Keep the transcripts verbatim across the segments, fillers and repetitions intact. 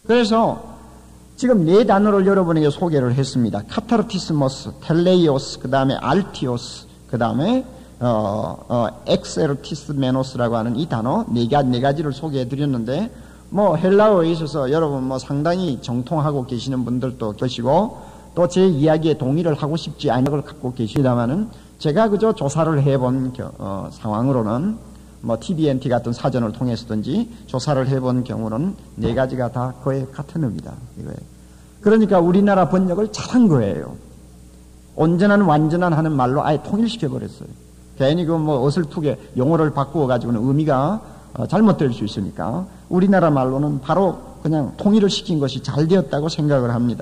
그래서 지금 네 단어를 여러분에게 소개를 했습니다. 카타르티스모스, 텔레이오스, 그 다음에 알티오스, 그 다음에 어, 어, 엑세르티스메노스라고 하는 이 단어 네, 가, 네 가지를 소개해드렸는데, 뭐 헬라어에 있어서 여러분 뭐 상당히 정통하고 계시는 분들도 계시고, 또 제 이야기에 동의를 하고 싶지 않은 걸 갖고 계시다마는, 제가 그저 조사를 해본 어, 상황으로는 뭐 티비엔티 같은 사전을 통해서든지 조사를 해본 경우는 네 가지가 다 거의 같은 의미다 이거예요. 그러니까 우리나라 번역을 잘한 거예요. 온전한 완전한 하는 말로 아예 통일시켜 버렸어요. 괜히 그 뭐 어설프게 용어를 바꾸어 가지고는 의미가 어, 잘못될 수 있으니까 우리나라 말로는 바로 그냥 통일을 시킨 것이 잘 되었다고 생각을 합니다.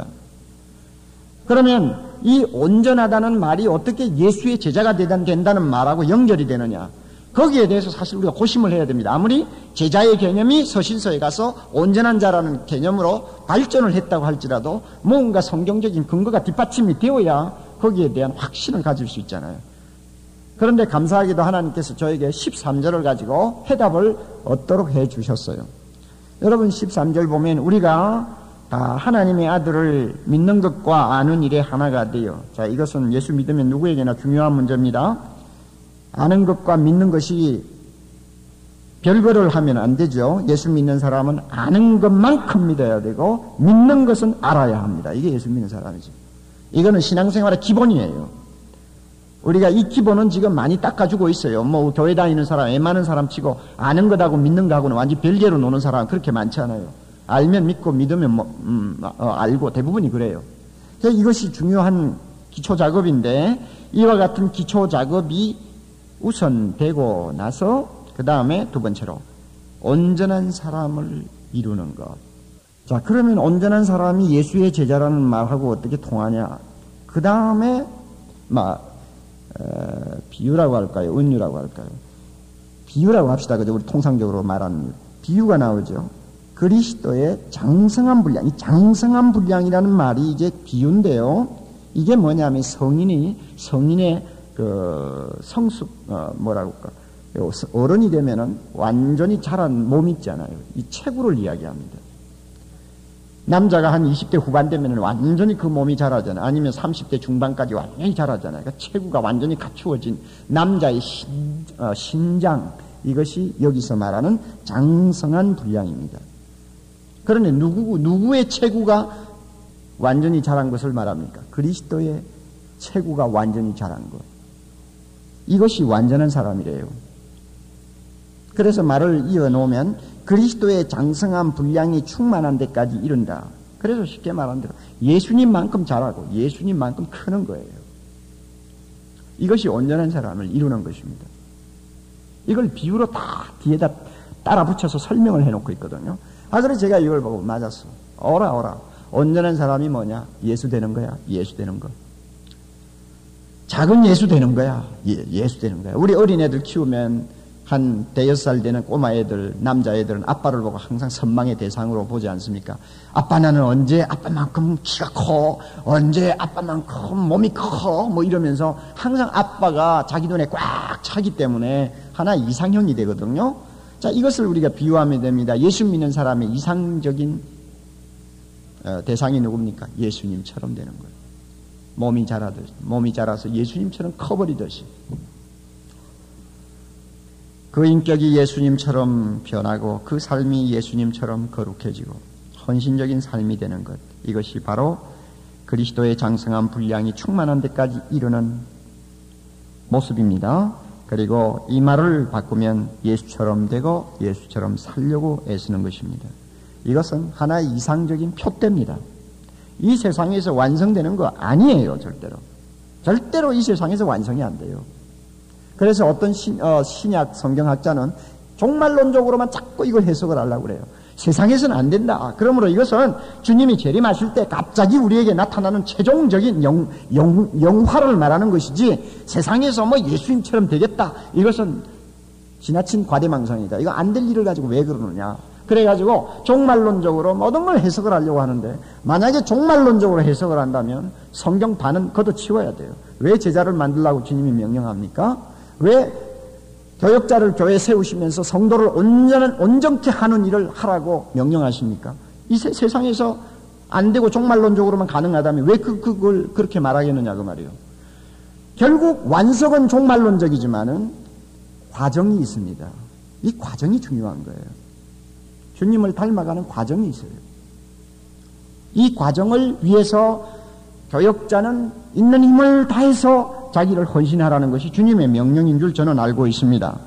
그러면 이 온전하다는 말이 어떻게 예수의 제자가 된다는 말하고 연결이 되느냐? 거기에 대해서 사실 우리가 고심을 해야 됩니다. 아무리 제자의 개념이 서신서에 가서 온전한 자라는 개념으로 발전을 했다고 할지라도 뭔가 성경적인 근거가 뒷받침이 되어야 거기에 대한 확신을 가질 수 있잖아요. 그런데 감사하게도 하나님께서 저에게 십삼 절을 가지고 해답을 얻도록 해 주셨어요. 여러분 십삼 절 보면 우리가 다 하나님의 아들을 믿는 것과 아는 일에 하나가 되어, 자 이것은 예수 믿으면 누구에게나 중요한 문제입니다. 아는 것과 믿는 것이 별거를 하면 안 되죠. 예수 믿는 사람은 아는 것만큼 믿어야 되고 믿는 것은 알아야 합니다. 이게 예수 믿는 사람이죠. 이거는 신앙생활의 기본이에요. 우리가 이 기본은 지금 많이 닦아주고 있어요. 뭐 교회 다니는 사람, 애 많은 사람 치고 아는 것하고 믿는 것하고는 완전히 별개로 노는 사람 그렇게 많지 않아요. 알면 믿고 믿으면 뭐, 음, 어, 알고 대부분이 그래요. 그래서 이것이 중요한 기초 작업인데 이와 같은 기초 작업이 우선 되고 나서 그 다음에 두 번째로 온전한 사람을 이루는 것. 자, 그러면 온전한 사람이 예수의 제자라는 말하고 어떻게 통하냐? 그 다음에 막 어, 비유라고 할까요? 은유라고 할까요? 비유라고 합시다. 그죠? 우리 통상적으로 말하는 비유가 나오죠. 그리스도의 장성한 분량. 이 장성한 분량이라는 말이 이제 비유인데요. 이게 뭐냐면 성인이 성인의 그 성숙 어, 뭐라고 할까? 어른이 되면은 완전히 자란 몸 있잖아요. 이 체구를 이야기합니다. 남자가 한 이십 대 후반 되면 완전히 그 몸이 자라잖아요. 아니면 삼십 대 중반까지 완전히 자라잖아요. 그러니까 체구가 완전히 갖추어진 남자의 신, 어, 신장, 이것이 여기서 말하는 장성한 분량입니다. 그런데 누구, 누구의 체구가 완전히 자란 것을 말합니까? 그리스도의 체구가 완전히 자란 것. 이것이 완전한 사람이래요. 그래서 말을 이어놓으면 그리스도의 장성한 분량이 충만한 데까지 이른다. 그래서 쉽게 말한 대로 예수님만큼 자라고 예수님만큼 크는 거예요. 이것이 온전한 사람을 이루는 것입니다. 이걸 비유로 다 뒤에다 따라 붙여서 설명을 해놓고 있거든요. 아, 그래서 제가 이걸 보고 맞았어. 오라 오라. 온전한 사람이 뭐냐? 예수 되는 거야. 예수 되는 거. 작은 예수 되는 거야. 예, 예수 되는 거야. 우리 어린애들 키우면 한 대여섯 살 되는 꼬마애들, 남자애들은 아빠를 보고 항상 선망의 대상으로 보지 않습니까? 아빠 나는 언제 아빠만큼 키가 커, 언제 아빠만큼 몸이 커, 뭐 이러면서 항상 아빠가 자기 눈에 꽉 차기 때문에 하나 이상형이 되거든요. 자, 이것을 우리가 비유하면 됩니다. 예수 믿는 사람의 이상적인 어, 대상이 누굽니까? 예수님처럼 되는 거예요. 몸이 자라듯이, 몸이 자라서 예수님처럼 커버리듯이. 그 인격이 예수님처럼 변하고 그 삶이 예수님처럼 거룩해지고 헌신적인 삶이 되는 것. 이것이 바로 그리스도의 장성한 분량이 충만한 데까지 이르는 모습입니다. 그리고 이 말을 바꾸면 예수처럼 되고 예수처럼 살려고 애쓰는 것입니다. 이것은 하나의 이상적인 표대입니다. 이 세상에서 완성되는 거 아니에요. 절대로. 절대로 이 세상에서 완성이 안 돼요. 그래서 어떤 신, 어, 신약 성경학자는 종말론적으로만 자꾸 이걸 해석을 하려고 그래요. 세상에서는 안 된다. 그러므로 이것은 주님이 재림하실 때 갑자기 우리에게 나타나는 최종적인 영, 영, 영화를 말하는 것이지 세상에서 뭐 예수님처럼 되겠다. 이것은 지나친 과대망상이다. 이거 안 될 일을 가지고 왜 그러느냐. 그래가지고 종말론적으로 모든 걸 해석을 하려고 하는데 만약에 종말론적으로 해석을 한다면 성경 반은 걷어치워야 돼요. 왜 제자를 만들라고 주님이 명령합니까? 왜 교역자를 교회에 세우시면서 성도를 온전한, 온전케 하는 일을 하라고 명령하십니까? 이 세, 세상에서 안 되고 종말론적으로만 가능하다면 왜 그, 그걸 그렇게 말하겠느냐 그 말이에요. 결국 완성은 종말론적이지만은 과정이 있습니다. 이 과정이 중요한 거예요. 주님을 닮아가는 과정이 있어요. 이 과정을 위해서 교역자는 있는 힘을 다해서 자기를 헌신하라는 것이 주님의 명령인 줄 저는 알고 있습니다.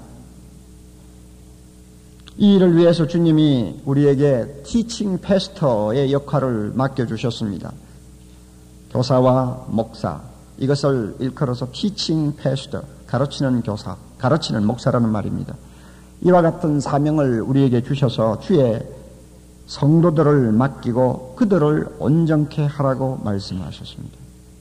이 일을 위해서 주님이 우리에게 티칭 패스터의 역할을 맡겨주셨습니다. 교사와 목사, 이것을 일컬어서 티칭 패스터, 가르치는 교사, 가르치는 목사라는 말입니다. 이와 같은 사명을 우리에게 주셔서 주의 성도들을 맡기고 그들을 온전케 하라고 말씀하셨습니다.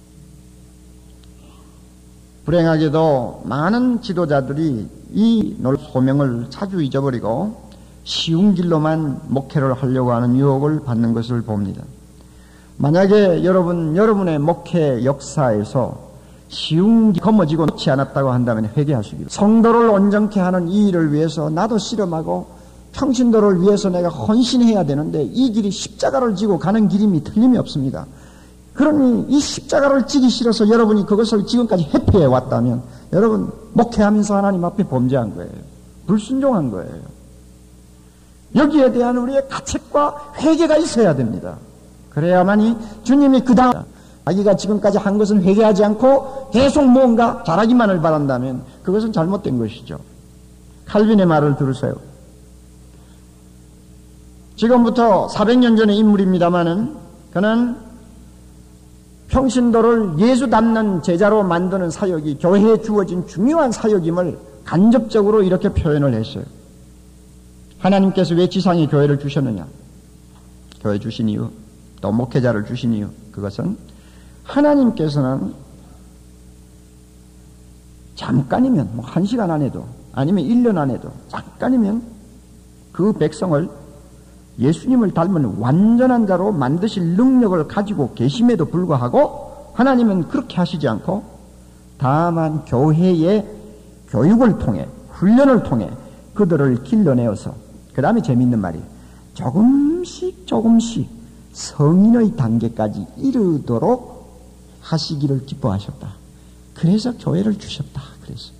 불행하게도 많은 지도자들이 이 소명을 자주 잊어버리고 쉬운 길로만 목회를 하려고 하는 유혹을 받는 것을 봅니다. 만약에 여러분, 여러분의 목회 역사에서 쉬운 길 거머쥐고 놓지 않았다고 한다면 회개하시기를. 성도를 온전케 하는 이 일을 위해서 나도 실험하고 평신도를 위해서 내가 헌신해야 되는데 이 길이 십자가를 지고 가는 길임이 틀림이 없습니다. 그러니 이 십자가를 지기 싫어서 여러분이 그것을 지금까지 회피해 왔다면 여러분 목회하면서 하나님 앞에 범죄한 거예요. 불순종한 거예요. 여기에 대한 우리의 가책과 회개가 있어야 됩니다. 그래야만이 주님이 그 다음 자기가 지금까지 한 것은 회개하지 않고 계속 뭔가 잘하기만을 바란다면 그것은 잘못된 것이죠. 칼빈의 말을 들으세요. 지금부터 사백 년 전의 인물입니다마는 그는 평신도를 예수 닮는 제자로 만드는 사역이 교회에 주어진 중요한 사역임을 간접적으로 이렇게 표현을 했어요. 하나님께서 왜 지상에 교회를 주셨느냐? 교회 주신 이유, 또 목회자를 주신 이유, 그것은 하나님께서는 잠깐이면, 뭐 한 시간 안에도, 아니면 일 년 안에도, 잠깐이면 그 백성을 예수님을 닮은 완전한 자로 만드실 능력을 가지고 계심에도 불구하고 하나님은 그렇게 하시지 않고 다만 교회의 교육을 통해, 훈련을 통해 그들을 길러내어서 그 다음에 재미있는 말이 조금씩 조금씩 성인의 단계까지 이르도록 하시기를 기뻐하셨다. 그래서 교회를 주셨다. 그래서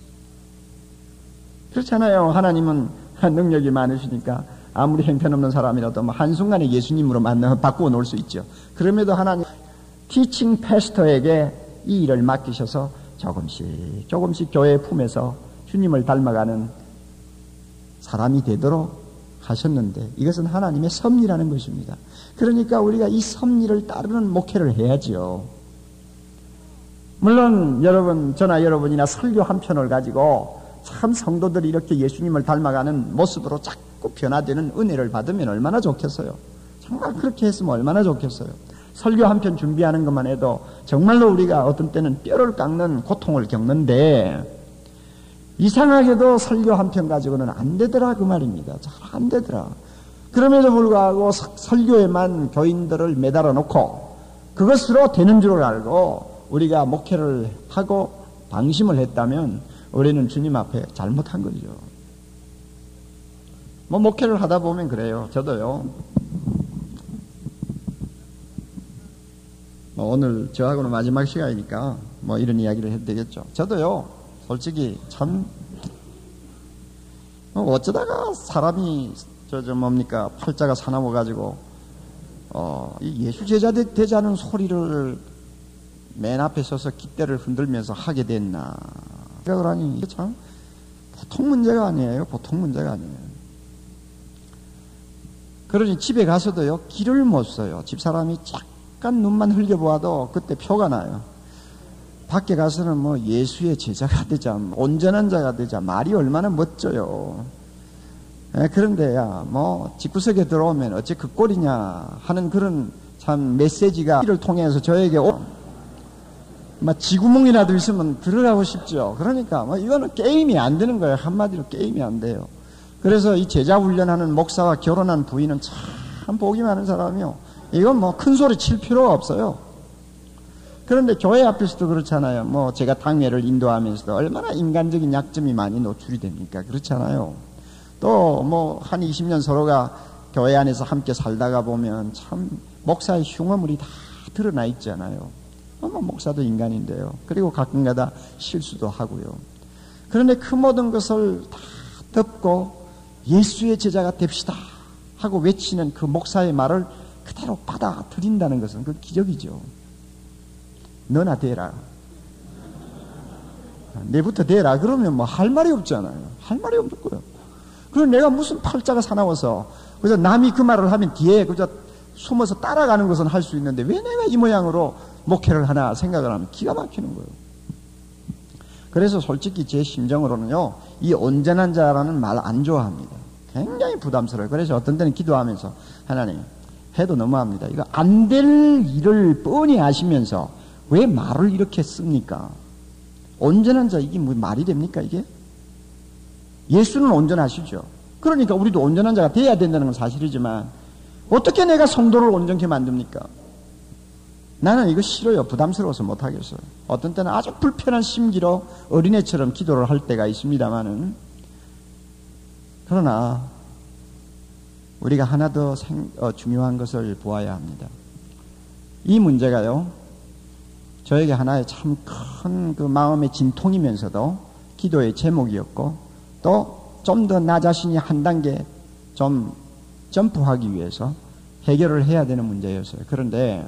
그렇잖아요. 하나님은 능력이 많으시니까 아무리 형편없는 사람이라도 뭐 한순간에 예수님으로 만나 바꾸어 놓을 수 있죠. 그럼에도 하나님 티칭 패스터에게 이 일을 맡기셔서 조금씩 조금씩 교회 품에서 주님을 닮아가는 사람이 되도록 하셨는데 이것은 하나님의 섭리라는 것입니다. 그러니까 우리가 이 섭리를 따르는 목회를 해야지요. 물론 여러분, 저나 여러분이나 설교 한 편을 가지고 참 성도들이 이렇게 예수님을 닮아가는 모습으로 자꾸 변화되는 은혜를 받으면 얼마나 좋겠어요. 정말 그렇게 했으면 얼마나 좋겠어요. 설교 한 편 준비하는 것만 해도 정말로 우리가 어떤 때는 뼈를 깎는 고통을 겪는데 이상하게도 설교 한 편 가지고는 안 되더라 그 말입니다. 잘 안 되더라. 그럼에도 불구하고 설교에만 교인들을 매달아 놓고 그것으로 되는 줄 알고 우리가 목회를 하고 방심을 했다면 우리는 주님 앞에 잘못한 거죠. 뭐 목회를 하다 보면 그래요. 저도요. 뭐 오늘 저하고는 마지막 시간이니까 뭐 이런 이야기를 해도 되겠죠. 저도요. 솔직히 참 어쩌다가 사람이 저 저 뭡니까 팔자가 사나워 가지고 어 이 예수 제자 되, 되자는 소리를 맨 앞에 서서 깃대를 흔들면서 하게 됐나 생각을 하니 이게 참 보통 문제가 아니에요. 보통 문제가 아니에요. 그러니 집에 가서도요 길을 못 써요. 집사람이 잠깐 눈만 흘려보아도 그때 표가 나요. 밖에 가서는 뭐 예수의 제자가 되자, 온전한 자가 되자, 말이 얼마나 멋져요. 에, 그런데 야, 뭐 집구석에 들어오면 어째 그 꼴이냐 하는 그런 참 메시지가 이를 통해서 저에게 오, 막 지구멍이라도 있으면 들어가고 싶죠. 그러니까 뭐 이거는 게임이 안 되는 거예요. 한마디로 게임이 안 돼요. 그래서 이 제자 훈련하는 목사와 결혼한 부인은 참 복이 많은 사람이요. 이건 뭐 큰 소리 칠 필요가 없어요. 그런데 교회 앞에서도 그렇잖아요. 뭐 제가 당회를 인도하면서도 얼마나 인간적인 약점이 많이 노출이 됩니까? 그렇잖아요. 또 뭐 한 이십 년 서로가 교회 안에서 함께 살다가 보면 참 목사의 흉어물이 다 드러나 있잖아요. 뭐 목사도 인간인데요. 그리고 가끔가다 실수도 하고요. 그런데 그 모든 것을 다 덮고 예수의 제자가 됩시다 하고 외치는 그 목사의 말을 그대로 받아들인다는 것은 그 기적이죠. 너나 되라. 내부터 되라. 그러면 뭐 할 말이 없잖아요. 할 말이 없는 거예요. 그럼 내가 무슨 팔자가 사나워서 그래서 남이 그 말을 하면 뒤에 그저 숨어서 따라가는 것은 할 수 있는데 왜 내가 이 모양으로 목회를 하나 생각을 하면 기가 막히는 거예요. 그래서 솔직히 제 심정으로는요, 이 온전한 자라는 말 안 좋아합니다. 굉장히 부담스러워요. 그래서 어떤 때는 기도하면서 하나님, 해도 너무합니다. 이거 안 될 일을 뻔히 아시면서 왜 말을 이렇게 씁니까? 온전한 자, 이게 뭐 말이 됩니까, 이게? 예수는 온전하시죠. 그러니까 우리도 온전한 자가 돼야 된다는 건 사실이지만 어떻게 내가 성도를 온전케 만듭니까? 나는 이거 싫어요. 부담스러워서 못하겠어요. 어떤 때는 아주 불편한 심기로 어린애처럼 기도를 할 때가 있습니다만은, 그러나 우리가 하나 더 생, 어, 중요한 것을 보아야 합니다. 이 문제가요, 저에게 하나의 참 큰 그 마음의 진통이면서도 기도의 제목이었고, 또 좀 더 나 자신이 한 단계 좀 점프하기 위해서 해결을 해야 되는 문제였어요. 그런데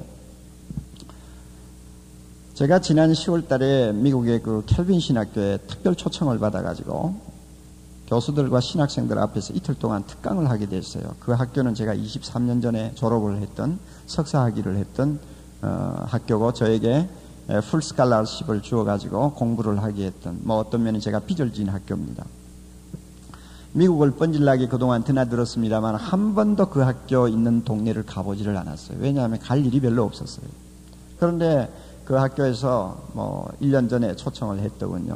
제가 지난 시월 달에 미국의 그 켈빈 신학교에 특별 초청을 받아가지고 교수들과 신학생들 앞에서 이틀 동안 특강을 하게 됐어요. 그 학교는 제가 이십삼 년 전에 졸업을 했던, 석사학위를 했던 어, 학교고, 저에게 풀 스칼라십을 주어가지고 공부를 하게 했던, 뭐 어떤 면에 제가 빚을 진 학교입니다. 미국을 뻔질나게 그동안 드나들었습니다만 한 번도 그 학교 있는 동네를 가보지를 않았어요. 왜냐하면 갈 일이 별로 없었어요. 그런데 그 학교에서 뭐 일 년 전에 초청을 했더군요.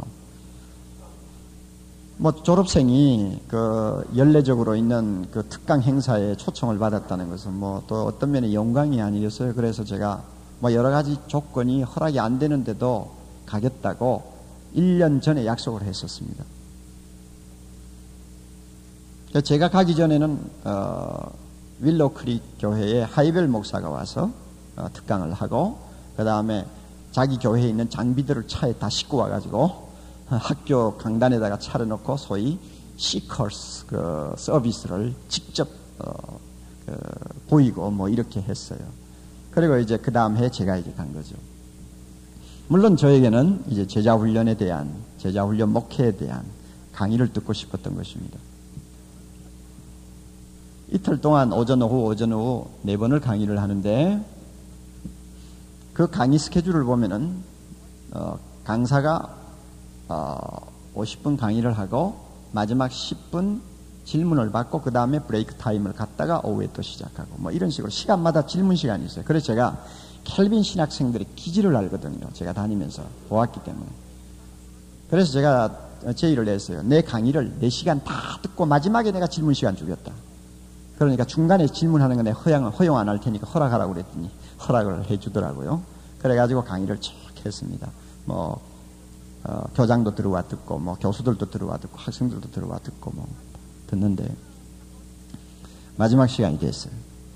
뭐 졸업생이 그 연례적으로 있는 그 특강 행사에 초청을 받았다는 것은 뭐 또 어떤 면에 영광이 아니겠어요. 그래서 제가 뭐 여러 가지 조건이 허락이 안 되는데도 가겠다고 일 년 전에 약속을 했었습니다. 제가 가기 전에는 어, 윌로우 크릭 교회에 하이벨 목사가 와서 어, 특강을 하고, 그 다음에 자기 교회에 있는 장비들을 차에 다 싣고 와가지고 학교 강단에다가 차려놓고 소위 시커스 그 서비스를 직접 어, 그 보이고 뭐 이렇게 했어요. 그리고 이제 그 다음 해 제가 이제 간 거죠. 물론 저에게는 이제 제자 훈련에 대한, 제자 훈련 목회에 대한 강의를 듣고 싶었던 것입니다. 이틀 동안 오전 오후 오전 오후 네 번을 강의를 하는데, 그 강의 스케줄을 보면은 어, 강사가 어, 오십 분 강의를 하고 마지막 십 분 질문을 받고 그 다음에 브레이크 타임을 갖다가 오후에 또 시작하고 뭐 이런 식으로 시간마다 질문 시간이 있어요. 그래서 제가 켈빈 신학생들의 기질을 알거든요. 제가 다니면서 보았기 때문에. 그래서 제가 제의를 냈어요. 내 강의를 네 시간 다 듣고 마지막에 내가 질문 시간 주겠다. 그러니까 중간에 질문하는 거 내가 허용, 허용 안 할 테니까 허락하라고 그랬더니 허락을 해주더라고요. 그래가지고 강의를 쭉 했습니다. 뭐, 어, 교장도 들어와 듣고, 뭐, 교수들도 들어와 듣고, 학생들도 들어와 듣고, 뭐, 듣는데, 마지막 시간이 됐어요.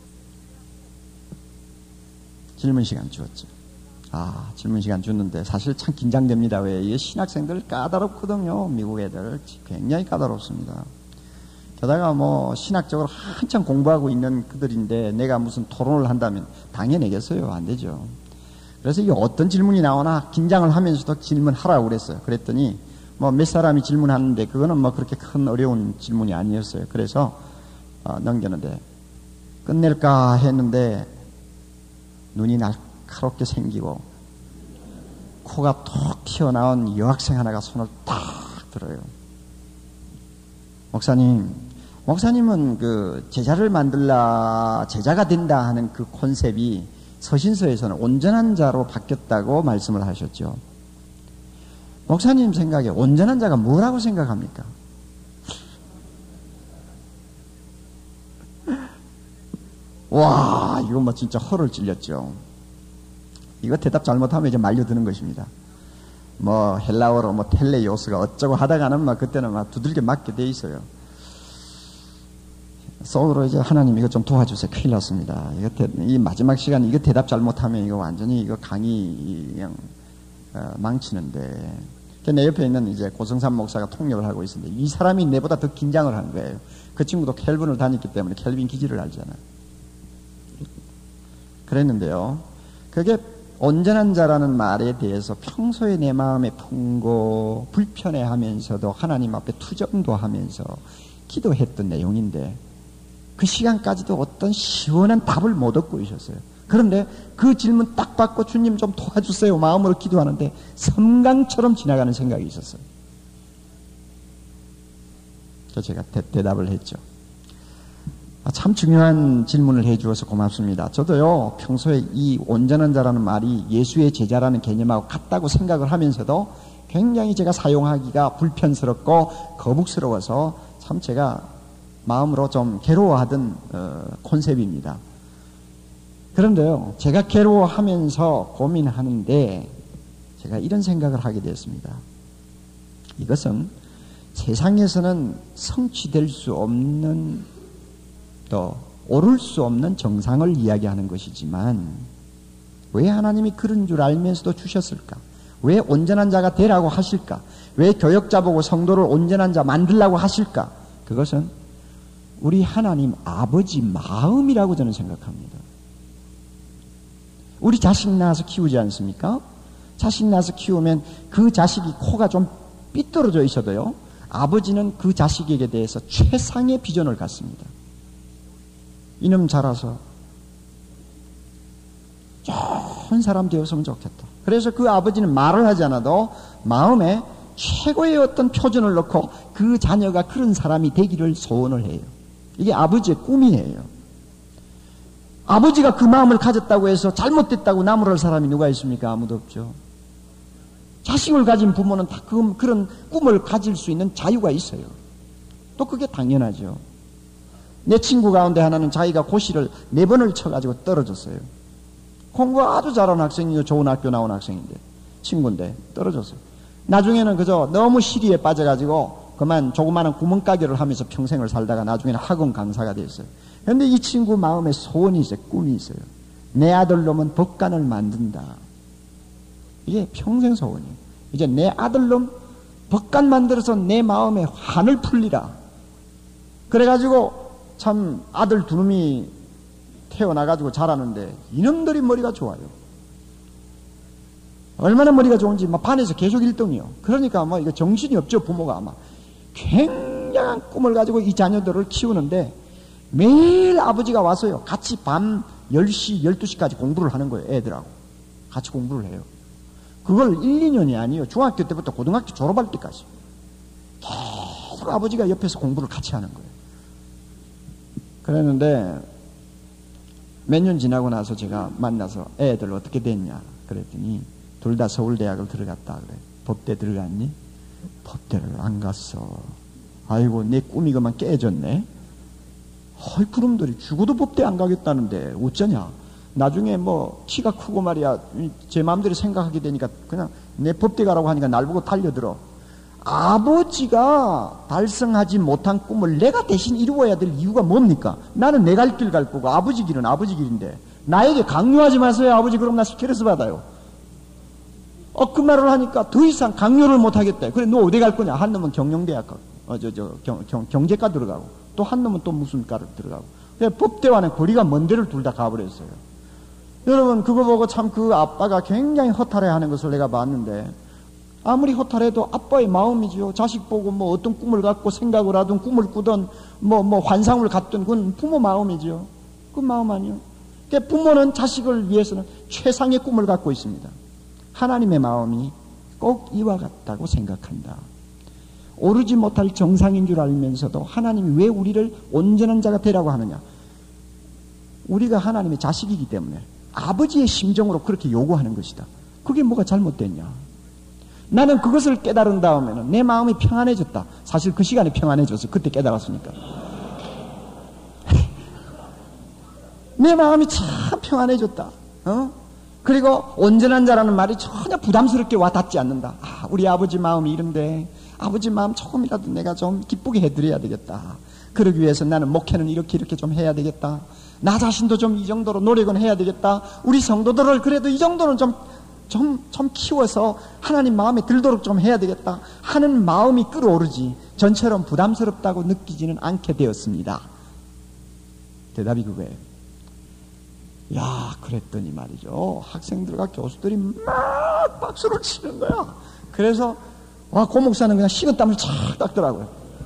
질문 시간 주었죠. 아, 질문 시간 줬는데, 사실 참 긴장됩니다. 왜? 이 신학생들 까다롭거든요. 미국 애들. 굉장히 까다롭습니다. 게다가 뭐 신학적으로 한참 공부하고 있는 그들인데 내가 무슨 토론을 한다면 당해내겠어요? 안 되죠. 그래서 이게 어떤 질문이 나오나 긴장을 하면서도 질문하라고 그랬어요. 그랬더니 뭐 몇 사람이 질문하는데 그거는 뭐 그렇게 큰 어려운 질문이 아니었어요. 그래서 어, 넘겼는데 끝낼까 했는데 눈이 날카롭게 생기고 코가 톡 튀어나온 여학생 하나가 손을 탁 들어요. 목사님, 목사님은 그 제자를 만들라, 제자가 된다 하는 그 콘셉트이 서신서에서는 온전한 자로 바뀌었다고 말씀을 하셨죠. 목사님 생각에 온전한 자가 뭐라고 생각합니까? 와, 이거 뭐 진짜 허를 찔렸죠. 이거 대답 잘못하면 이제 말려드는 것입니다. 뭐 헬라어로 뭐 텔레이오스가 어쩌고 하다가는 막 그때는 막 두들겨 맞게 돼 있어요. 속으로 이제 하나님 이거 좀 도와주세요. 큰일 났습니다. 이거 대, 이 마지막 시간 이거 대답 잘못하면 이거 완전히 이거 강의 그냥 어, 망치는데. 내 옆에 있는 이제 고성삼 목사가 통역을 하고 있는데 이 사람이 내보다 더 긴장을 한 거예요. 그 친구도 켈빈을 다녔기 때문에 켈빈 기질을 알잖아요. 그랬는데요. 그게 온전한 자라는 말에 대해서 평소에 내 마음에 품고 불편해하면서도 하나님 앞에 투정도 하면서 기도했던 내용인데 그 시간까지도 어떤 시원한 답을 못 얻고 있었어요. 그런데 그 질문 딱 받고 주님 좀 도와주세요 마음으로 기도하는데 섬광처럼 지나가는 생각이 있었어요. 그래서 제가 대, 대답을 했죠. 아, 참 중요한 질문을 해주어서 고맙습니다. 저도요 평소에 이 온전한 자라는 말이 예수의 제자라는 개념하고 같다고 생각을 하면서도 굉장히 제가 사용하기가 불편스럽고 거북스러워서 참 제가 마음으로 좀 괴로워하던 어, 콘셉트입니다. 그런데요 제가 괴로워하면서 고민하는데 제가 이런 생각을 하게 되었습니다. 이것은 세상에서는 성취될 수 없는 또 오를 수 없는 정상을 이야기하는 것이지만 왜 하나님이 그런 줄 알면서도 주셨을까? 왜 온전한 자가 되라고 하실까? 왜 교역자 보고 성도를 온전한 자 만들라고 하실까? 그것은 우리 하나님 아버지 마음이라고 저는 생각합니다. 우리 자식 낳아서 키우지 않습니까? 자식 낳아서 키우면 그 자식이 코가 좀 삐뚤어져 있어도요 아버지는 그 자식에게 대해서 최상의 비전을 갖습니다. 이놈 자라서 좋은 사람 되었으면 좋겠다. 그래서 그 아버지는 말을 하지 않아도 마음에 최고의 어떤 표준을 넣고 그 자녀가 그런 사람이 되기를 소원을 해요. 이게 아버지의 꿈이에요. 아버지가 그 마음을 가졌다고 해서 잘못됐다고 나무랄 사람이 누가 있습니까? 아무도 없죠. 자식을 가진 부모는 다 그, 그런 꿈을 가질 수 있는 자유가 있어요. 또 그게 당연하죠. 내 친구 가운데 하나는 자기가 고시를 네 번을 쳐가지고 떨어졌어요. 공부 아주 잘하는 학생이요. 좋은 학교 나온 학생인데 친구인데 떨어졌어요. 나중에는 그저 너무 시리에 빠져가지고 그만 조그마한 구멍가게를 하면서 평생을 살다가 나중에는 학원 강사가 됐어요. 그런데 이 친구 마음에 소원이 있어요. 꿈이 있어요. 내 아들놈은 법관을 만든다. 이게 평생 소원이에요. 이제 내 아들놈 법관 만들어서 내 마음에 한을 풀리라. 그래가지고 참 아들 두 놈이 태어나가지고 자라는데 이놈들이 머리가 좋아요. 얼마나 머리가 좋은지 막 반에서 계속 일 등이요. 그러니까 뭐 이거 정신이 없죠. 부모가 아마 굉장한 꿈을 가지고 이 자녀들을 키우는데 매일 아버지가 와서요 같이 밤 열 시, 열두 시까지 공부를 하는 거예요. 애들하고 같이 공부를 해요. 그걸 일, 이 년이 아니에요. 중학교 때부터 고등학교 졸업할 때까지 계속 아버지가 옆에서 공부를 같이 하는 거예요. 그랬는데 몇 년 지나고 나서 제가 만나서 애들 어떻게 됐냐 그랬더니 둘 다 서울대학을 들어갔다 그래. 법대 들어갔니? 법대를 안 갔어. 아이고 내 꿈이 그만 깨졌네. 어이 그놈들이 죽어도 법대 안 가겠다는데 어쩌냐. 나중에 뭐 키가 크고 말이야 제 마음대로 생각하게 되니까 그냥 내 법대 가라고 하니까 날 보고 달려들어. 아버지가 달성하지 못한 꿈을 내가 대신 이루어야 될 이유가 뭡니까? 나는 내 갈 길 갈 거고 아버지 길은 아버지 길인데 나에게 강요하지 마세요. 아버지 그럼 나 스트레스 받아요. 어, 그 말을 하니까 더 이상 강요를 못 하겠대. 그래 너 어디 갈 거냐? 한 놈은 경영대학 가고 어, 저, 저, 경, 경, 경제과 들어가고 또 한 놈은 또 무슨 과를 들어가고 법대와는 거리가 먼 데를 둘 다 가버렸어요. 여러분 그거 보고 참 그 아빠가 굉장히 허탈해하는 것을 내가 봤는데 아무리 허탈해도 아빠의 마음이지요. 자식 보고 뭐 어떤 꿈을 갖고 생각을 하든 꿈을 꾸든 뭐, 뭐 환상을 갖든 그건 부모 마음이지요. 그 마음 아니요. 그러니까 부모는 자식을 위해서는 최상의 꿈을 갖고 있습니다. 하나님의 마음이 꼭 이와 같다고 생각한다. 오르지 못할 정상인 줄 알면서도 하나님이 왜 우리를 온전한 자가 되라고 하느냐. 우리가 하나님의 자식이기 때문에 아버지의 심정으로 그렇게 요구하는 것이다. 그게 뭐가 잘못됐냐. 나는 그것을 깨달은 다음에는 내 마음이 평안해졌다. 사실 그 시간에 평안해졌어. 그때 깨달았으니까. 내 마음이 참 평안해졌다. 어? 그리고 온전한 자라는 말이 전혀 부담스럽게 와닿지 않는다. 아, 우리 아버지 마음이 이런데 아버지 마음 조금이라도 내가 좀 기쁘게 해드려야 되겠다. 그러기 위해서 나는 목회는 이렇게 이렇게 좀 해야 되겠다. 나 자신도 좀 이 정도로 노력은 해야 되겠다. 우리 성도들을 그래도 이 정도는 좀, 좀, 좀 키워서 하나님 마음에 들도록 좀 해야 되겠다 하는 마음이 끌어오르지 전처럼 부담스럽다고 느끼지는 않게 되었습니다. 대답이 그거예요. 야, 그랬더니 말이죠. 학생들과 교수들이 막 박수를 치는 거야. 그래서 와, 고 목사는 그냥 식은땀을 착 닦더라고요.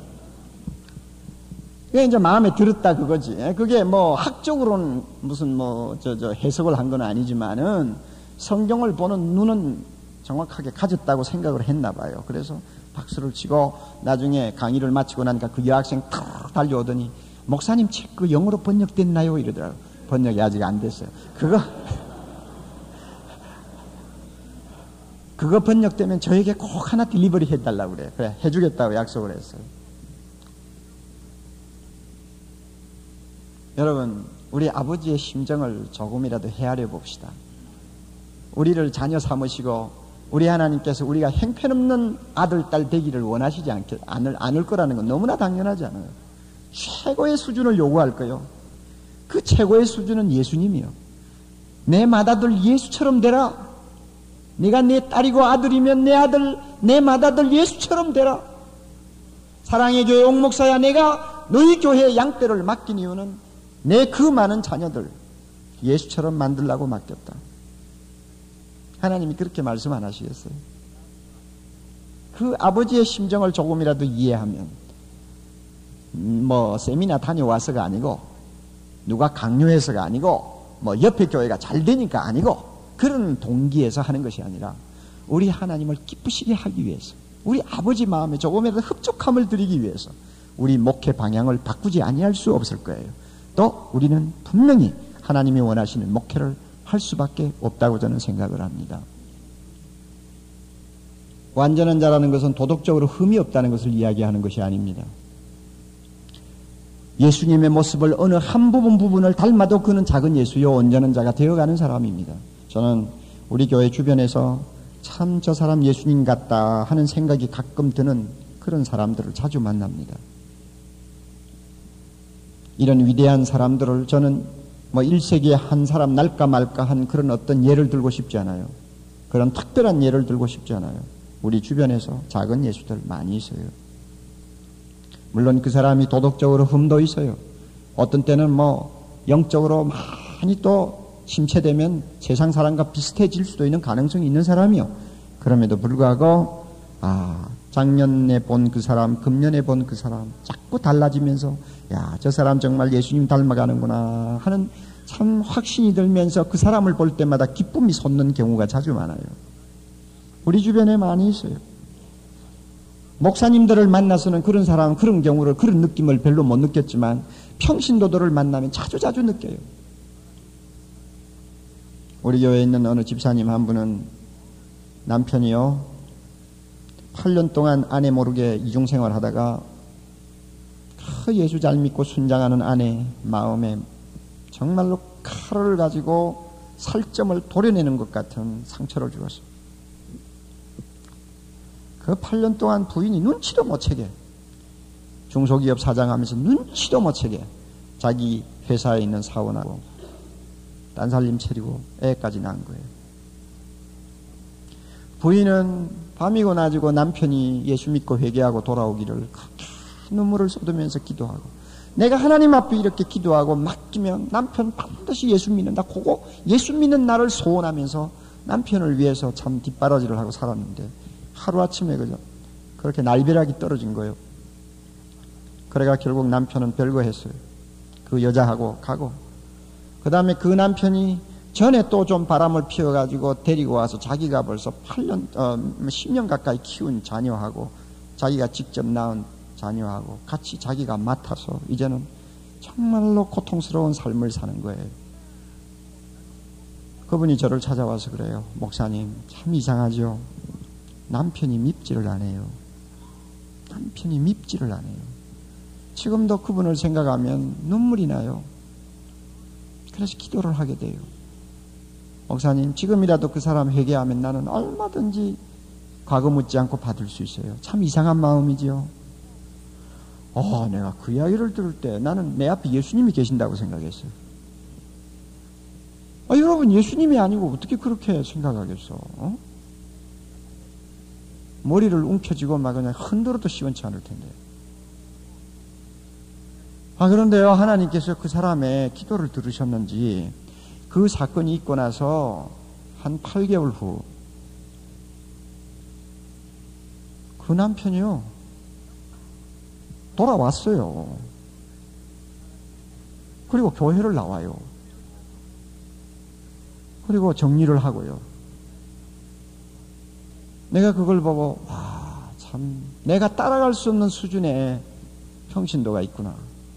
그게 이제 마음에 들었다 그거지. 그게 뭐 학적으로는 무슨 뭐 저 저 해석을 한 건 아니지만은 성경을 보는 눈은 정확하게 가졌다고 생각을 했나 봐요. 그래서 박수를 치고 나중에 강의를 마치고 나니까 그 여학생 탁 달려오더니 목사님 책 그 영어로 번역됐나요? 이러더라고요. 번역이 아직 안 됐어요. 그거 그거 번역되면 저에게 꼭 하나 딜리버리 해달라고 그래요. 그래 해주겠다고 약속을 했어요. 여러분, 우리 아버지의 심정을 조금이라도 헤아려 봅시다. 우리를 자녀 삼으시고 우리 하나님께서 우리가 형편없는 아들, 딸 되기를 원하시지 않겠, 않을, 않을 거라는 건 너무나 당연하지 않아요. 최고의 수준을 요구할 거요. 그 최고의 수준은 예수님이요. 내 맏아들 예수처럼 되라. 네가 내 딸이고 아들이면 내 아들, 내 맏아들 예수처럼 되라. 사랑의 교회 옥목사야, 내가 너희 교회의 양떼를 맡긴 이유는 내 그 많은 자녀들 예수처럼 만들라고 맡겼다. 하나님이 그렇게 말씀 안 하시겠어요? 그 아버지의 심정을 조금이라도 이해하면 뭐 세미나 다녀와서가 아니고 누가 강요해서가 아니고 뭐 옆에 교회가 잘 되니까 아니고 그런 동기에서 하는 것이 아니라 우리 하나님을 기쁘시게 하기 위해서 우리 아버지 마음에 조금이라도 흡족함을 드리기 위해서 우리 목회 방향을 바꾸지 아니할 수 없을 거예요. 또 우리는 분명히 하나님이 원하시는 목회를 할 수밖에 없다고 저는 생각을 합니다. 완전한 자라는 것은 도덕적으로 흠이 없다는 것을 이야기하는 것이 아닙니다. 예수님의 모습을 어느 한 부분 부분을 닮아도 그는 작은 예수요 온전한 자가 되어가는 사람입니다. 저는 우리 교회 주변에서 참 저 사람 예수님 같다 하는 생각이 가끔 드는 그런 사람들을 자주 만납니다. 이런 위대한 사람들을 저는 뭐 일 세기에 한 사람 날까 말까 한 그런 어떤 예를 들고 싶지 않아요. 그런 특별한 예를 들고 싶지 않아요. 우리 주변에서 작은 예수들 많이 있어요. 물론 그 사람이 도덕적으로 흠도 있어요. 어떤 때는 뭐 영적으로 많이 또 침체되면 세상 사람과 비슷해질 수도 있는 가능성이 있는 사람이요. 그럼에도 불구하고 아 작년에 본 그 사람, 금년에 본 그 사람 자꾸 달라지면서 야, 저 사람 정말 예수님 닮아가는구나 하는 참 확신이 들면서 그 사람을 볼 때마다 기쁨이 솟는 경우가 자주 많아요. 우리 주변에 많이 있어요. 목사님들을 만나서는 그런 사람, 그런 경우를, 그런 느낌을 별로 못 느꼈지만 평신도들을 만나면 자주 자주 느껴요. 우리 교회에 있는 어느 집사님 한 분은 남편이요 팔 년 동안 아내 모르게 이중생활 하다가 그 예수 잘 믿고 순장하는 아내 마음에 정말로 칼을 가지고 살점을 도려내는 것 같은 상처를 주었어요. 그 팔 년 동안 부인이 눈치도 못 채게 중소기업 사장하면서 눈치도 못 채게 자기 회사에 있는 사원하고 딴살림 차리고 애까지 낳은 거예요. 부인은 밤이고 낮이고 남편이 예수 믿고 회개하고 돌아오기를 그렇게 눈물을 쏟으면서 기도하고 내가 하나님 앞에 이렇게 기도하고 맡기면 남편 반드시 예수 믿는다. 그거 예수 믿는 나를 소원하면서 남편을 위해서 참 뒷바라지를 하고 살았는데 하루아침에 그죠 그렇게 날벼락이 떨어진 거예요. 그래가 결국 남편은 별거 했어요. 그 여자하고 가고 그 다음에 그 남편이 전에 또 좀 바람을 피워가지고 데리고 와서 자기가 벌써 팔 년, 어, 십 년 가까이 키운 자녀하고 자기가 직접 낳은 자녀하고 같이 자기가 맡아서 이제는 정말로 고통스러운 삶을 사는 거예요. 그분이 저를 찾아와서 그래요. 목사님, 참 이상하죠. 남편이 밉지를 않아요. 남편이 밉지를 않아요. 지금도 그분을 생각하면 눈물이 나요. 그래서 기도를 하게 돼요. 목사님, 지금이라도 그 사람 회개하면 나는 얼마든지 과거 묻지 않고 받을 수 있어요. 참 이상한 마음이지요. 어, 내가 그 이야기를 들을 때 나는 내 앞에 예수님이 계신다고 생각했어요. 아, 여러분, 예수님이 아니고 어떻게 그렇게 생각하겠어? 어? 머리를 움켜쥐고 막 그냥 흔들어도 시원치 않을 텐데. 아, 그런데요, 하나님께서 그 사람의 기도를 들으셨는지 그 사건이 있고 나서 한 팔 개월 후 그 남편이요 돌아왔어요. 그리고 교회를 나와요. 그리고 정리를 하고요. 내가 그걸 보고 와, 참 내가 따라갈 수 없는 수준의 평신도가 있구나.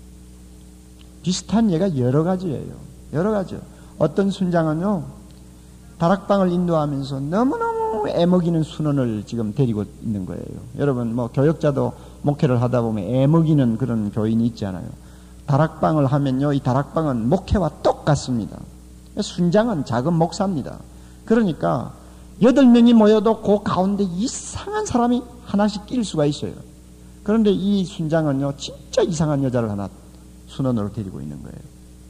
비슷한 예가 여러 가지예요. 여러 가지요. 어떤 순장은요, 다락방을 인도하면서 너무너무 애먹이는 순원을 지금 데리고 있는 거예요. 여러분, 뭐, 교역자도 목회를 하다 보면 애먹이는 그런 교인이 있잖아요. 다락방을 하면요, 이 다락방은 목회와 똑같습니다. 순장은 작은 목사입니다. 그러니까, 여덟 명이 모여도 그 가운데 이상한 사람이 하나씩 낄 수가 있어요. 그런데 이 순장은요, 진짜 이상한 여자를 하나 순원으로 데리고 있는 거예요.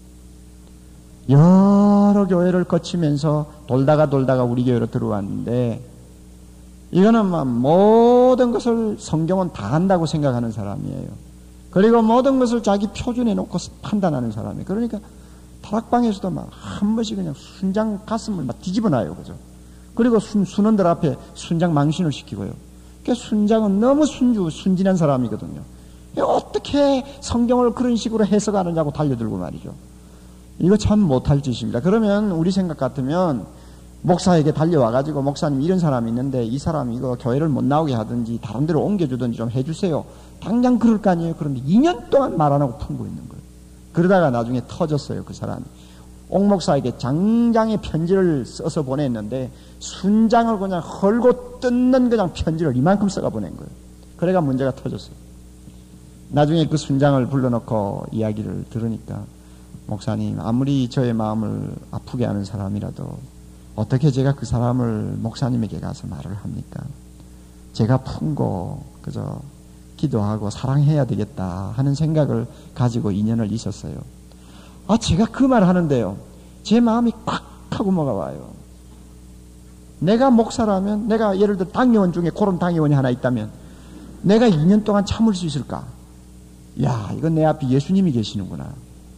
여러 교회를 거치면서 돌다가 돌다가 우리 교회로 들어왔는데, 이거는 막 모든 것을 성경은 다 한다고 생각하는 사람이에요. 그리고 모든 것을 자기 표준에 놓고 판단하는 사람이에요. 그러니까 다락방에서도 막 한 번씩 그냥 순장 가슴을 막 뒤집어 놔요. 그죠? 그리고 순, 순원들 앞에 순장 망신을 시키고요. 그러니까 순장은 너무 순주, 순진한 사람이거든요. 어떻게 성경을 그런 식으로 해석하느냐고 달려들고 말이죠. 이거 참 못할 짓입니다. 그러면 우리 생각 같으면 목사에게 달려와가지고 목사님 이런 사람이 있는데 이 사람이 이거 교회를 못 나오게 하든지 다른 데로 옮겨주든지 좀 해주세요. 당장 그럴 거 아니에요. 그런데 이 년 동안 말 안 하고 품고 있는 거예요. 그러다가 나중에 터졌어요. 그 사람이. 옥 목사에게 장장의 편지를 써서 보냈는데 순장을 그냥 헐고 뜯는 그냥 편지를 이만큼 써가 보낸 거예요. 그래가 문제가 터졌어요. 나중에 그 순장을 불러놓고 이야기를 들으니까 목사님, 아무리 저의 마음을 아프게 하는 사람이라도 어떻게 제가 그 사람을 목사님에게 가서 말을 합니까? 제가 품고 그저 기도하고 사랑해야 되겠다 하는 생각을 가지고 인연을 있었어요. 아, 제가 그 말 하는데요, 제 마음이 콱 하고 뭐가 와요. 내가 목사라면, 내가 예를 들어 당회원 중에 그런 당회원이 하나 있다면 내가 이 년 동안 참을 수 있을까? 야, 이건 내 앞에 예수님이 계시는구나.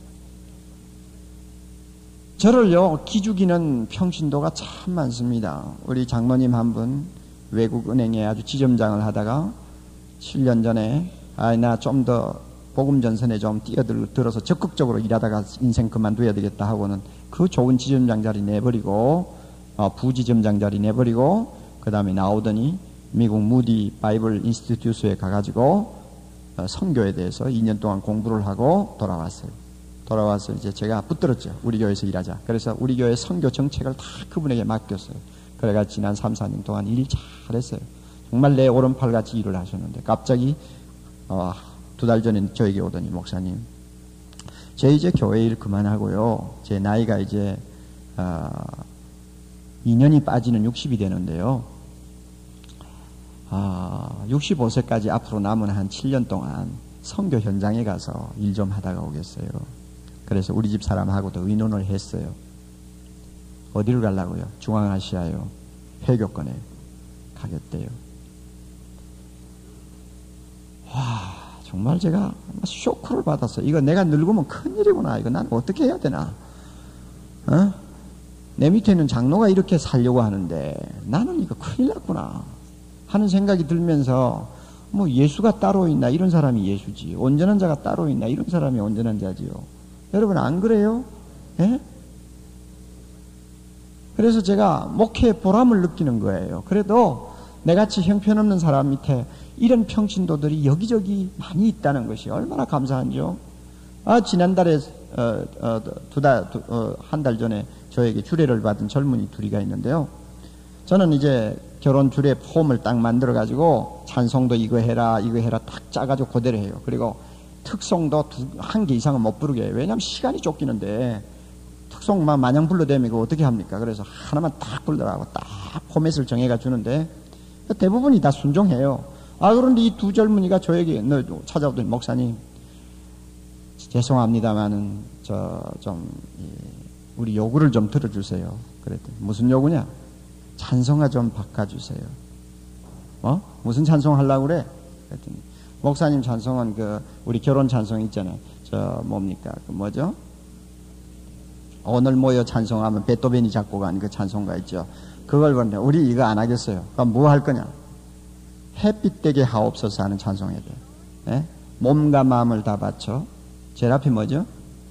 저를요, 기죽이는 평신도가 참 많습니다. 우리 장로님 한 분 외국은행에 아주 지점장을 하다가 칠 년 전에 아, 나 좀 더 복음 전선에 좀 뛰어들어서 적극적으로 일하다가 인생 그만둬야 되겠다 하고는 그 좋은 지점장 자리 내버리고 어, 부지점장 자리 내버리고 그 다음에 나오더니 미국 무디 바이블 인스티튜트에 가가지고 어, 선교에 대해서 이 년 동안 공부를 하고 돌아왔어요. 돌아와서 이제 제가 붙들었죠. 우리 교회에서 일하자. 그래서 우리 교회 선교 정책을 다 그분에게 맡겼어요. 그래가 지난 삼, 사 년 동안 일 잘했어요. 정말 내 오른팔 같이 일을 하셨는데 갑자기 어, 두 달 전에 저에게 오더니 목사님, 제 이제 교회 일 그만하고요. 제 나이가 이제 어, 이 년이 빠지는 육십이 되는데요. 어, 육십오 세까지 앞으로 남은 한 칠 년 동안 선교 현장에 가서 일 좀 하다가 오겠어요. 그래서 우리 집 사람하고도 의논을 했어요. 어디를 가려고요? 중앙아시아요. 회교권에 가겠대요. 와, 정말 제가 쇼크를 받았어요. 이거 내가 늙으면 큰일이구나. 이거 난 어떻게 해야 되나? 어? 내 밑에 있는 장로가 이렇게 살려고 하는데 나는 이거 큰일 났구나 하는 생각이 들면서 뭐 예수가 따로 있나? 이런 사람이 예수지. 온전한 자가 따로 있나? 이런 사람이 온전한 자지요. 여러분 안 그래요? 예? 그래서 제가 목회에 보람을 느끼는 거예요. 그래도 내같이 형편없는 사람 밑에 이런 평신도들이 여기저기 많이 있다는 것이 얼마나 감사한지요. 아, 지난달에 어, 어, 두 달, 두, 어, 한 달 전에 저에게 주례를 받은 젊은이 둘이가 있는데요. 저는 이제 결혼 주례 폼을 딱 만들어가지고 찬송도 이거 해라 이거 해라 딱 짜가지고 그대로 해요. 그리고 특송도 한 개 이상은 못 부르게 해요. 왜냐하면 시간이 쫓기는데 특송만 마냥 불러대면 어떻게 합니까? 그래서 하나만 딱 불러라고 딱 포맷을 정해가 주는데 대부분이 다 순종해요. 아, 그런데 이 두 젊은이가 저에게 너 찾아오더니 목사님 죄송합니다만은 저 좀 우리 요구를 좀 들어주세요. 그랬더니 무슨 요구냐? 찬송가 좀 바꿔주세요. 어? 무슨 찬송 하려고 그래? 그랬더니 목사님 찬송은 그 우리 결혼 찬송 있잖아요. 저 뭡니까? 그 뭐죠? 오늘 모여 찬송하면 베토벤이 작곡한 그 찬송가 있죠. 그걸 보는데 우리 이거 안 하겠어요. 그럼 뭐 할 거냐? 햇빛 되게 하옵소서 하는 찬송해야 돼. 예? 몸과 마음을 다 바쳐. 제일 앞에 뭐죠?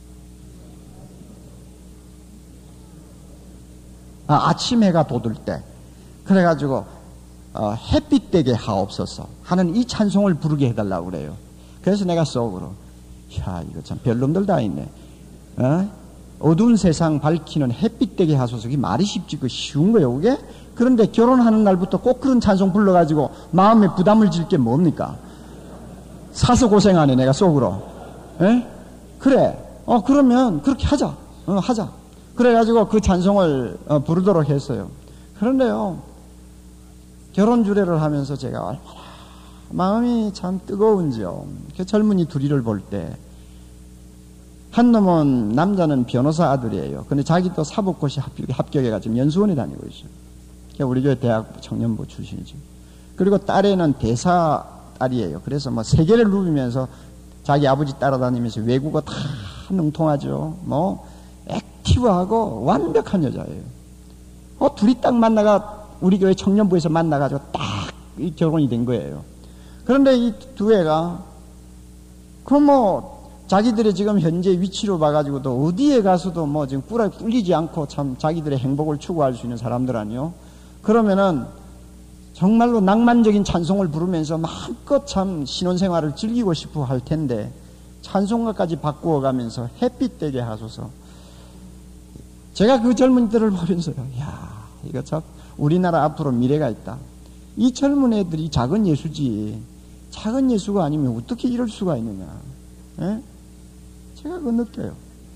아, 아침 해가 돋을 때. 그래가지고 어, 햇빛 되게 하옵소서 하는 이 찬송을 부르게 해달라고 그래요. 그래서 내가 속으로 야, 이거 참 별놈들 다 있네. 어? 어두운 세상 밝히는 햇빛 되게 하소서. 이게 말이 쉽지, 그 쉬운 거예요, 그게? 그런데 결혼하는 날부터 꼭 그런 찬송 불러가지고 마음에 부담을 질 게 뭡니까? 사서 고생하네, 내가 속으로. 에? 그래. 어, 그러면 그렇게 하자. 어, 하자. 그래가지고 그 찬송을 어, 부르도록 했어요. 그런데요, 결혼 주례를 하면서 제가 얼마나 마음이 참 뜨거운지요. 그 젊은이 둘이를 볼 때, 한 놈은, 남자는 변호사 아들이에요. 근데 자기도 사법고시 합격해가지고 연수원에 다니고 있어요. 우리 교회 대학 청년부 출신이죠. 그리고 딸애는 대사 딸이에요. 그래서 뭐 세계를 누비면서 자기 아버지 따라다니면서 외국어 다 능통하죠. 뭐 액티브하고 완벽한 여자예요. 어, 둘이 딱 만나가 우리 교회 청년부에서 만나가지고 딱 이 결혼이 된 거예요. 그런데 이 두 애가 그럼 뭐 자기들의 지금 현재 위치로 봐가지고도 어디에 가서도 뭐 지금 꿀, 꿀리지 않고 참 자기들의 행복을 추구할 수 있는 사람들 아니요? 그러면은 정말로 낭만적인 찬송을 부르면서 마음껏 참 신혼생활을 즐기고 싶어 할 텐데 찬송가까지 바꾸어 가면서 햇빛 되게 하소서. 제가 그 젊은이들을 보면서요, 야, 이거 참 우리나라 앞으로 미래가 있다. 이 젊은 애들이 작은 예수지, 작은 예수가 아니면 어떻게 이럴 수가 있느냐. 에? 제가 그거 느껴요.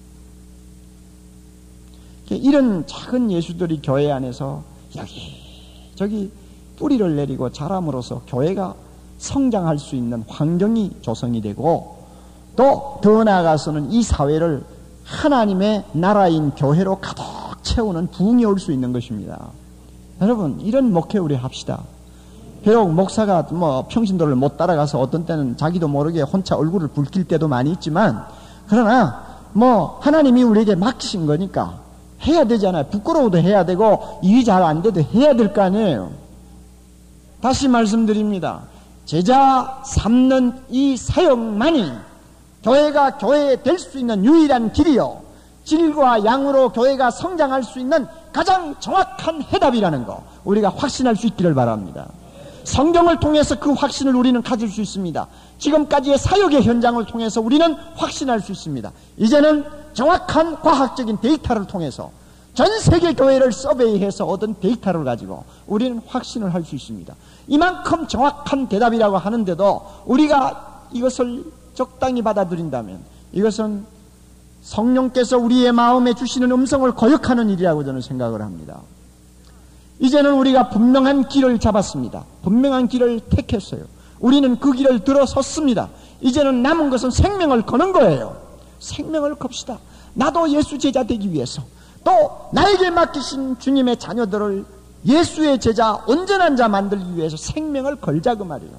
이런 작은 예수들이 교회 안에서 여기 저기 뿌리를 내리고 자람으로써 교회가 성장할 수 있는 환경이 조성이 되고, 또 더 나아가서는 이 사회를 하나님의 나라인 교회로 가득 채우는 부흥이 올 수 있는 것입니다. 여러분, 이런 목회 우리 합시다. 비록 목사가 뭐 평신도를 못 따라가서 어떤 때는 자기도 모르게 혼자 얼굴을 붉힐 때도 많이 있지만, 그러나 뭐 하나님이 우리에게 맡기신 거니까 해야 되잖아요. 부끄러워도 해야 되고 일이 잘 안 돼도 해야 될 거 아니에요. 다시 말씀드립니다. 제자 삼는 이 사역만이 교회가 교회 될 수 있는 유일한 길이요, 질과 양으로 교회가 성장할 수 있는 가장 정확한 해답이라는 거 우리가 확신할 수 있기를 바랍니다. 성경을 통해서 그 확신을 우리는 가질 수 있습니다. 지금까지의 사역의 현장을 통해서 우리는 확신할 수 있습니다. 이제는 정확한 과학적인 데이터를 통해서 전 세계 교회를 서베이해서 얻은 데이터를 가지고 우리는 확신을 할 수 있습니다. 이만큼 정확한 대답이라고 하는데도 우리가 이것을 적당히 받아들인다면 이것은 성령께서 우리의 마음에 주시는 음성을 거역하는 일이라고 저는 생각을 합니다. 이제는 우리가 분명한 길을 잡았습니다. 분명한 길을 택했어요. 우리는 그 길을 들어섰습니다. 이제는 남은 것은 생명을 거는 거예요. 생명을 겁시다. 나도 예수 제자 되기 위해서, 또 나에게 맡기신 주님의 자녀들을 예수의 제자, 온전한 자 만들기 위해서 생명을 걸자 그 말이에요.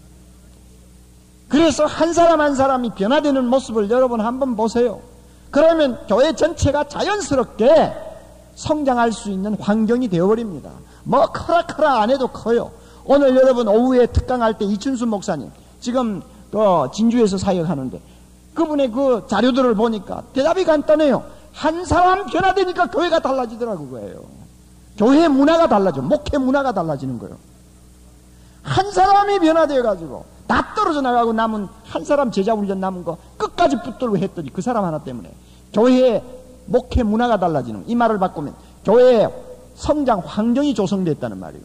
그래서 한 사람 한 사람이 변화되는 모습을 여러분 한번 보세요. 그러면 교회 전체가 자연스럽게 성장할 수 있는 환경이 되어버립니다. 뭐 커라 커라 안 해도 커요. 오늘 여러분 오후에 특강할 때 이춘수 목사님 지금 그 진주에서 사역하는데 그분의 그 자료들을 보니까 대답이 간단해요. 한 사람 변화되니까 교회가 달라지더라고. 그거예요. 교회 문화가 달라져. 목회 문화가 달라지는 거예요. 한 사람이 변화되어가지고 다 떨어져 나가고 남은 한 사람 제자 훈련 남은 거 끝까지 붙들고 했더니 그 사람 하나 때문에 교회의 목회 문화가 달라지는, 이 말을 바꾸면 교회의 성장 환경이 조성됐다는 말이에요.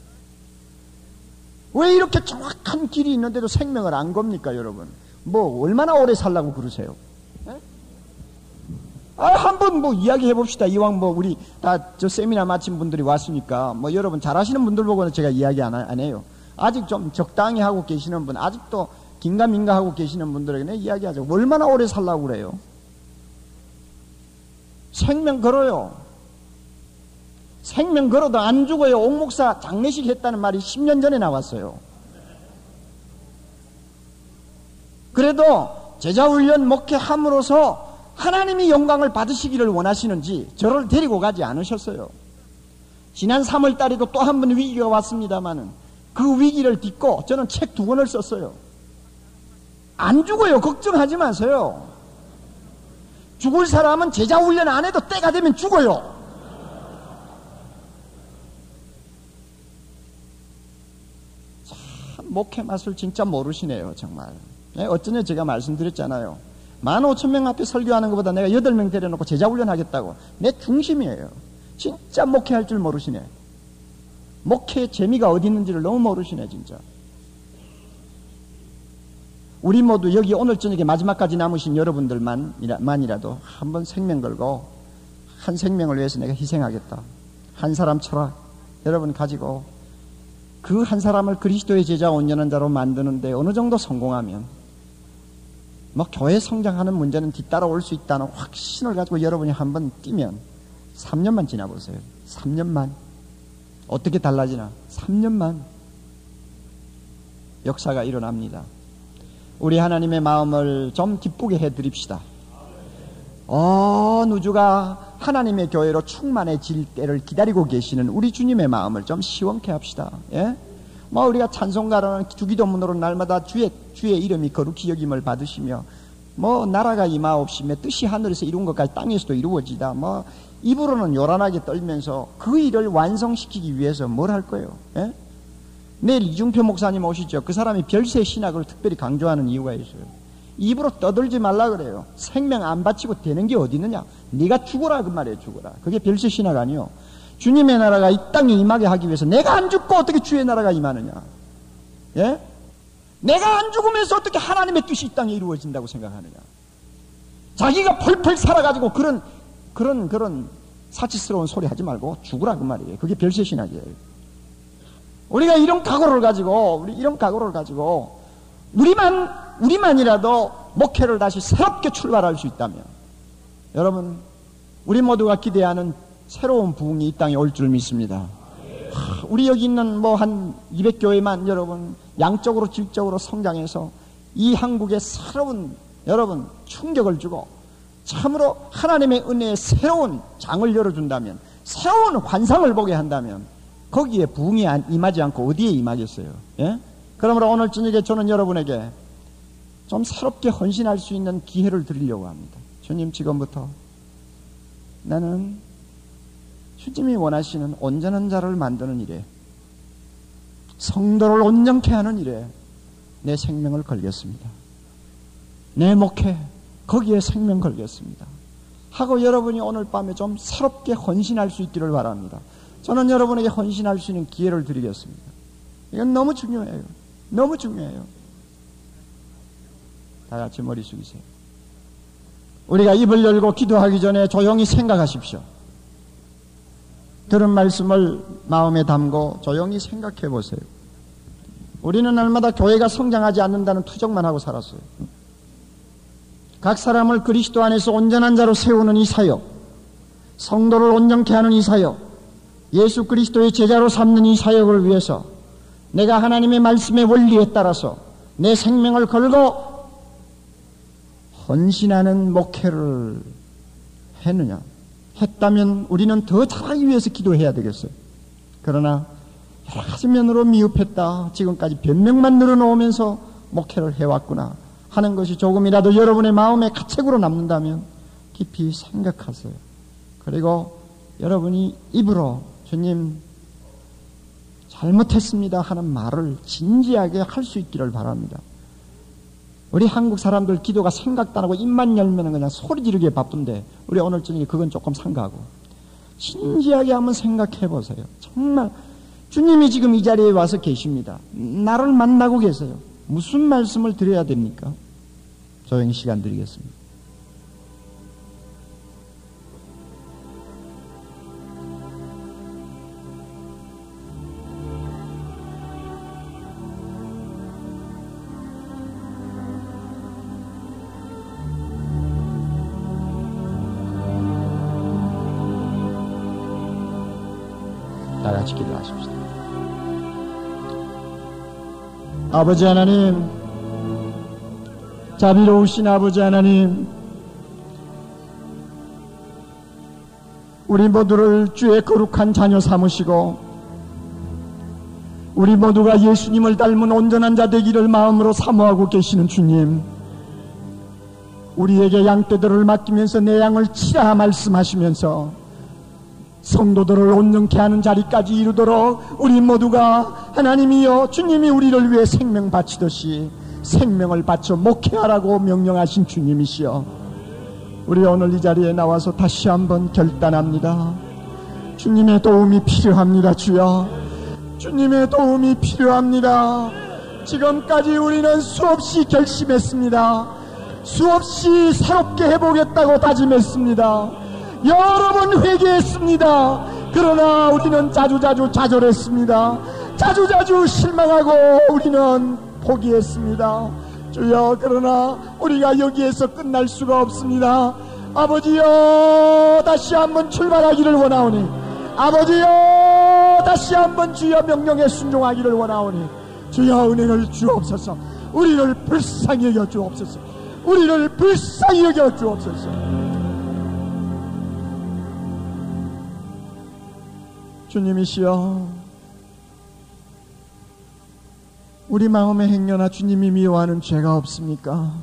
왜 이렇게 정확한 길이 있는데도 생명을 안 겁니까 여러분? 뭐 얼마나 오래 살라고 그러세요? 네? 아, 한번 뭐 이야기해 봅시다. 이왕 뭐 우리 다 저 세미나 마친 분들이 왔으니까 뭐 여러분 잘하시는 분들 보고는 제가 이야기 안, 안 해요. 아직 좀 적당히 하고 계시는 분, 아직도 긴가민가 하고 계시는 분들에게 내 이야기하죠. 얼마나 오래 살라고 그래요? 생명 걸어요. 생명 걸어도 안 죽어요. 옥목사 장례식 했다는 말이 십 년 전에 나왔어요. 그래도 제자훈련 목회함으로써 하나님이 영광을 받으시기를 원하시는지 저를 데리고 가지 않으셨어요. 지난 삼월 달에도 또 한 번 위기가 왔습니다마는 그 위기를 딛고 저는 책 두 권을 썼어요. 안 죽어요. 걱정하지 마세요. 죽을 사람은 제자훈련 안 해도 때가 되면 죽어요. 참 목회 맛을 진짜 모르시네요. 정말. 네, 어쩌냐 제가 말씀드렸잖아요. 만 오천 명 앞에 설교하는 것보다 내가 여덟 명 데려놓고 제자훈련 하겠다고. 내 중심이에요. 진짜 목회할 줄 모르시네. 목회의 재미가 어디 있는지를 너무 모르시네 진짜. 우리 모두 여기 오늘 저녁에 마지막까지 남으신 여러분들만이라도 한번 생명 걸고 한 생명을 위해서 내가 희생하겠다. 한 사람 철학 여러분 가지고 그 한 사람을 그리스도의 제자 온전한 자로 만드는데 어느 정도 성공하면 뭐 교회 성장하는 문제는 뒤따라올 수 있다는 확신을 가지고 여러분이 한번 뛰면 삼 년만 지나보세요. 삼 년만 어떻게 달라지나? 삼 년만 역사가 일어납니다. 우리 하나님의 마음을 좀 기쁘게 해드립시다. 온 우주가 하나님의 교회로 충만해질 때를 기다리고 계시는 우리 주님의 마음을 좀 시원케 합시다. 예? 뭐 우리가 찬송가로는 주기도문으로 날마다 주의 주의 이름이 거룩히 여김을 받으시며 뭐 나라가 임하옵시며 뜻이 하늘에서 이룬 것까지 땅에서도 이루어지다. 뭐 입으로는 요란하게 떨면서 그 일을 완성시키기 위해서 뭘 할 거예요? 예? 내일 이중표 목사님 오시죠. 그 사람이 별세 신학을 특별히 강조하는 이유가 있어요. 입으로 떠들지 말라 그래요. 생명 안 바치고 되는 게 어디 있느냐? 네가 죽어라 그 말이에요. 죽어라. 그게 별세 신학 아니요. 주님의 나라가 이 땅에 임하게 하기 위해서 내가 안 죽고 어떻게 주의 나라가 임하느냐? 예? 내가 안 죽으면서 어떻게 하나님의 뜻이 이 땅에 이루어진다고 생각하느냐? 자기가 펄펄 살아가지고 그런 그런 그런 사치스러운 소리 하지 말고 죽으라 그 말이에요. 그게 별세 신학이에요. 우리가 이런 각오를 가지고 우리 이런 각오를 가지고 우리만 우리만이라도 목회를 다시 새롭게 출발할 수 있다면 여러분 우리 모두가 기대하는 새로운 부흥이 이 땅에 올 줄 믿습니다. 하, 우리 여기 있는 뭐 한 이백 교회만 여러분 양적으로 질적으로 성장해서 이 한국에 새로운 여러분 충격을 주고 참으로 하나님의 은혜의 새로운 장을 열어준다면 새로운 환상을 보게 한다면 거기에 부흥이 임하지 않고 어디에 임하겠어요? 예? 그러므로 오늘 저녁에 저는 여러분에게 좀 새롭게 헌신할 수 있는 기회를 드리려고 합니다. 주님 지금부터 나는 주님이 원하시는 온전한 자를 만드는 일에 성도를 온전케 하는 일에 내 생명을 걸겠습니다. 내 목회 거기에 생명 걸겠습니다. 하고 여러분이 오늘 밤에 좀 새롭게 헌신할 수 있기를 바랍니다. 저는 여러분에게 헌신할 수 있는 기회를 드리겠습니다. 이건 너무 중요해요. 너무 중요해요. 다 같이 머리 숙이세요. 우리가 입을 열고 기도하기 전에 조용히 생각하십시오. 들은 말씀을 마음에 담고 조용히 생각해 보세요. 우리는 날마다 교회가 성장하지 않는다는 투정만 하고 살았어요. 각 사람을 그리스도 안에서 온전한 자로 세우는 이 사역, 성도를 온전케 하는 이 사역, 예수 그리스도의 제자로 삼는 이 사역을 위해서 내가 하나님의 말씀의 원리에 따라서 내 생명을 걸고 헌신하는 목회를 했느냐? 했다면 우리는 더 잘하기 위해서 기도해야 되겠어요. 그러나 여러 가지 면으로 미흡했다. 지금까지 변명만 늘어놓으면서 목회를 해왔구나 하는 것이 조금이라도 여러분의 마음에 가책으로 남는다면 깊이 생각하세요. 그리고 여러분이 입으로 주님 잘못했습니다 하는 말을 진지하게 할 수 있기를 바랍니다. 우리 한국 사람들 기도가 생각도 안 하고 입만 열면 그냥 소리 지르기에 바쁜데 우리 오늘 저녁에 그건 조금 삼가하고 진지하게 한번 생각해 보세요. 정말 주님이 지금 이 자리에 와서 계십니다. 나를 만나고 계세요. 무슨 말씀을 드려야 됩니까? 조용히 시간 드리겠습니다. 같이 기도하십시다. 아버지 하나님, 자비로우신 아버지 하나님, 우리 모두를 주의 거룩한 자녀 삼으시고 우리 모두가 예수님을 닮은 온전한 자 되기를 마음으로 사모하고 계시는 주님, 우리에게 양떼들을 맡기면서 내 양을 치라 말씀하시면서 성도들을 온전케 하는 자리까지 이루도록 우리 모두가 하나님이여 주님이 우리를 위해 생명 바치듯이 생명을 바쳐 목회하라고 명령하신 주님이시여, 우리 오늘 이 자리에 나와서 다시 한번 결단합니다. 주님의 도움이 필요합니다. 주여, 주님의 도움이 필요합니다. 지금까지 우리는 수없이 결심했습니다. 수없이 새롭게 해보겠다고 다짐했습니다. 여러 번 회개했습니다. 그러나 우리는 자주자주 좌절했습니다. 자주자주 실망하고 우리는 포기했습니다. 주여, 그러나 우리가 여기에서 끝날 수가 없습니다. 아버지여, 다시 한번 출발하기를 원하오니, 아버지여, 다시 한번 주여 명령에 순종하기를 원하오니, 주여 은혜를 주옵소서. 우리를 불쌍히 여겨 주옵소서. 우리를 불쌍히 여겨 주옵소서. 주님이시여, 우리 마음에 행여나 주님이 미워하는 죄가 없습니까?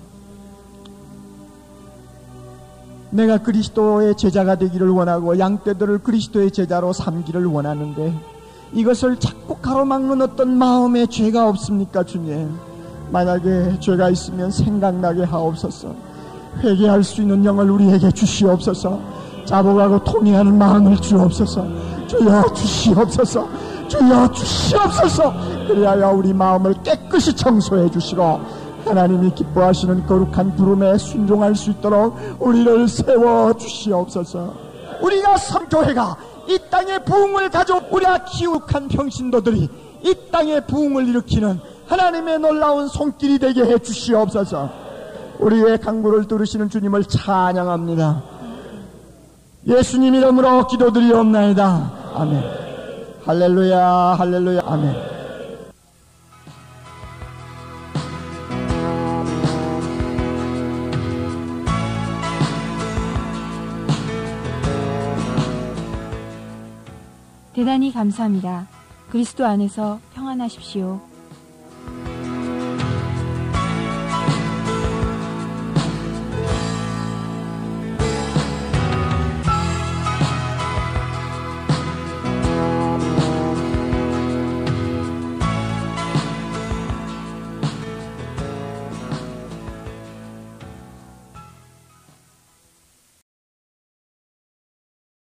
내가 그리스도의 제자가 되기를 원하고 양떼들을 그리스도의 제자로 삼기를 원하는데 이것을 자꾸 가로막는 어떤 마음의 죄가 없습니까? 주님, 만약에 죄가 있으면 생각나게 하옵소서. 회개할 수 있는 영을 우리에게 주시옵소서. 자복하고 통회하는 마음을 주옵소서. 주여 주시옵소서. 주여 주시옵소서. 그리하여 우리 마음을 깨끗이 청소해 주시고 하나님이 기뻐하시는 거룩한 부름에 순종할 수 있도록 우리를 세워 주시옵소서. 우리가 성교회가 이 땅의 부흥을 가져 우리가 기욱한 평신도들이 이 땅의 부흥을 일으키는 하나님의 놀라운 손길이 되게 해 주시옵소서. 우리의 간구를 들으시는 주님을 찬양합니다. 예수님 이름으로 기도드리옵나이다. 아멘. 할렐루야, 할렐루야, 아멘. 대단히 감사합니다. 그리스도 안에서 평안하십시오.